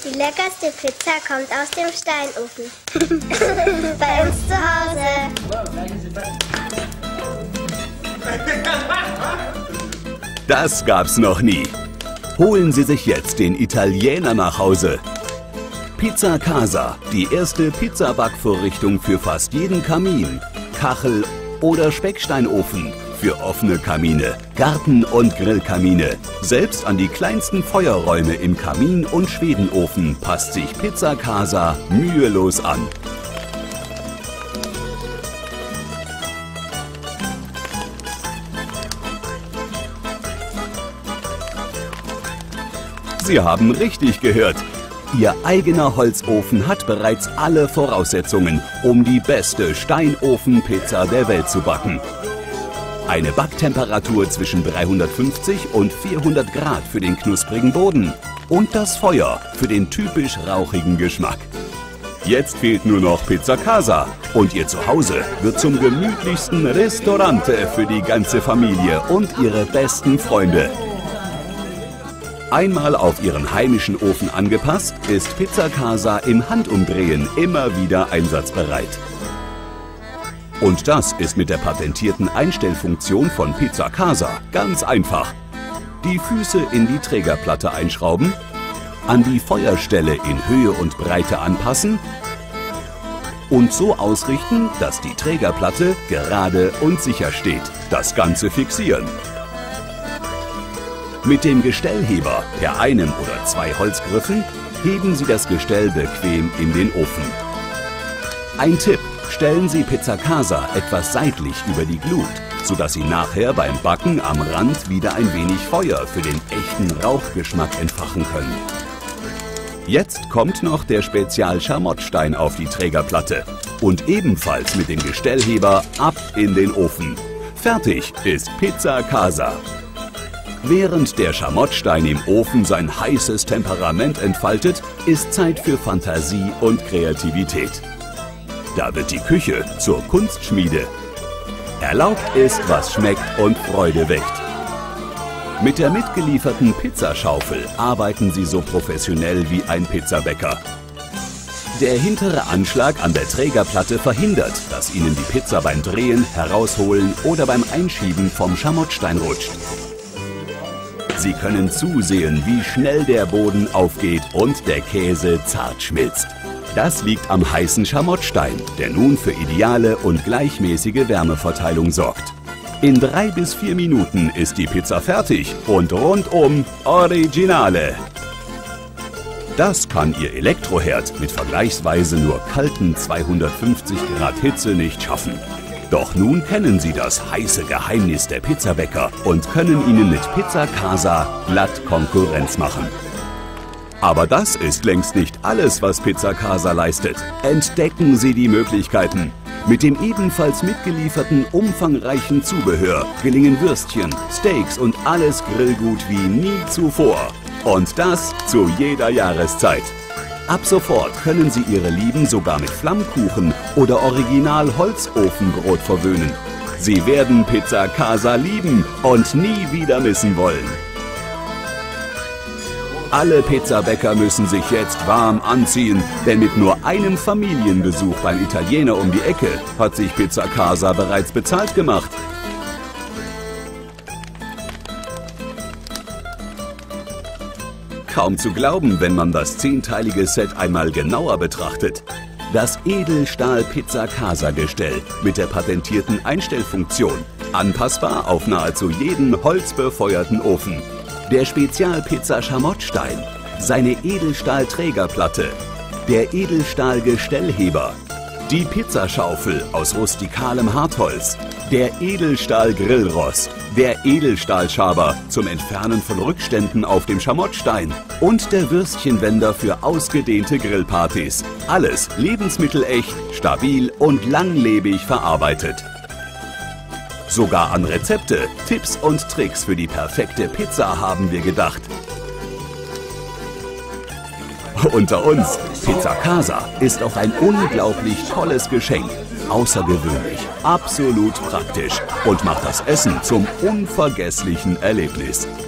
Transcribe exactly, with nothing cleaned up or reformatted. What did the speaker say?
Die leckerste Pizza kommt aus dem Steinofen. Bei uns zu Hause. Das gab's noch nie. Holen Sie sich jetzt den Italiener nach Hause. Pizza Casa, die erste Pizzabackvorrichtung für fast jeden Kamin, Kachel oder Specksteinofen, für offene Kamine, Garten- und Grillkamine. Selbst an die kleinsten Feuerräume im Kamin- und Schwedenofen passt sich Pizza Casa mühelos an. Sie haben richtig gehört. Ihr eigener Holzofen hat bereits alle Voraussetzungen, um die beste Steinofenpizza der Welt zu backen. Eine Backtemperatur zwischen dreihundertfünfzig und vierhundert Grad für den knusprigen Boden und das Feuer für den typisch rauchigen Geschmack. Jetzt fehlt nur noch Pizza Casa und Ihr Zuhause wird zum gemütlichsten Ristorante für die ganze Familie und Ihre besten Freunde. Einmal auf Ihren heimischen Ofen angepasst, ist Pizza Casa im Handumdrehen immer wieder einsatzbereit. Und das ist mit der patentierten Einstellfunktion von Pizza Casa ganz einfach. Die Füße in die Trägerplatte einschrauben, an die Feuerstelle in Höhe und Breite anpassen und so ausrichten, dass die Trägerplatte gerade und sicher steht. Das Ganze fixieren. Mit dem Gestellheber per einem oder zwei Holzgriffen heben Sie das Gestell bequem in den Ofen. Ein Tipp: Stellen Sie Pizza Casa etwas seitlich über die Glut, sodass Sie nachher beim Backen am Rand wieder ein wenig Feuer für den echten Rauchgeschmack entfachen können. Jetzt kommt noch der Spezial-Schamottstein auf die Trägerplatte und ebenfalls mit dem Gestellheber ab in den Ofen. Fertig ist Pizza Casa. Während der Schamottstein im Ofen sein heißes Temperament entfaltet, ist Zeit für Fantasie und Kreativität. Da wird die Küche zur Kunstschmiede. Erlaubt ist, was schmeckt und Freude weckt. Mit der mitgelieferten Pizzaschaufel arbeiten Sie so professionell wie ein Pizzabäcker. Der hintere Anschlag an der Trägerplatte verhindert, dass Ihnen die Pizza beim Drehen, Herausholen oder beim Einschieben vom Schamottstein rutscht. Sie können zusehen, wie schnell der Boden aufgeht und der Käse zart schmilzt. Das liegt am heißen Schamottstein, der nun für ideale und gleichmäßige Wärmeverteilung sorgt. In drei bis vier Minuten ist die Pizza fertig und rundum Originale. Das kann Ihr Elektroherd mit vergleichsweise nur kalten zweihundertfünfzig Grad Hitze nicht schaffen. Doch nun kennen Sie das heiße Geheimnis der Pizzabäcker und können Ihnen mit Pizza Casa glatt Konkurrenz machen. Aber das ist längst nicht alles, was Pizza Casa leistet. Entdecken Sie die Möglichkeiten. Mit dem ebenfalls mitgelieferten umfangreichen Zubehör gelingen Würstchen, Steaks und alles Grillgut wie nie zuvor. Und das zu jeder Jahreszeit. Ab sofort können Sie Ihre Lieben sogar mit Flammkuchen oder Original-Holzofenbrot verwöhnen. Sie werden Pizza Casa lieben und nie wieder missen wollen. Alle Pizzabäcker müssen sich jetzt warm anziehen, denn mit nur einem Familienbesuch beim Italiener um die Ecke hat sich Pizza Casa bereits bezahlt gemacht. Kaum zu glauben, wenn man das zehnteilige Set einmal genauer betrachtet. Das Edelstahl-Pizza-Casa-Gestell mit der patentierten Einstellfunktion, anpassbar auf nahezu jeden holzbefeuerten Ofen. Der Spezial-Pizza-Schamottstein, seine Edelstahl-Trägerplatte, der Edelstahl-Gestellheber, die Pizzaschaufel aus rustikalem Hartholz, der Edelstahl-Grillrost, der Edelstahlschaber zum Entfernen von Rückständen auf dem Schamottstein und der Würstchenwender für ausgedehnte Grillpartys. Alles lebensmittelecht, stabil und langlebig verarbeitet. Sogar an Rezepte, Tipps und Tricks für die perfekte Pizza haben wir gedacht. Unter uns, Pizza Casa ist auch ein unglaublich tolles Geschenk. Außergewöhnlich, absolut praktisch und macht das Essen zum unvergesslichen Erlebnis.